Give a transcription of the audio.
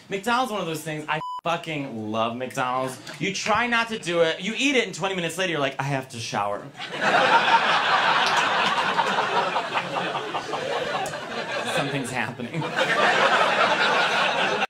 McDonald's is one of those things, I fucking love McDonald's. You try not to do it, you eat it, and 20 minutes later you're like, I have to shower. Something's happening.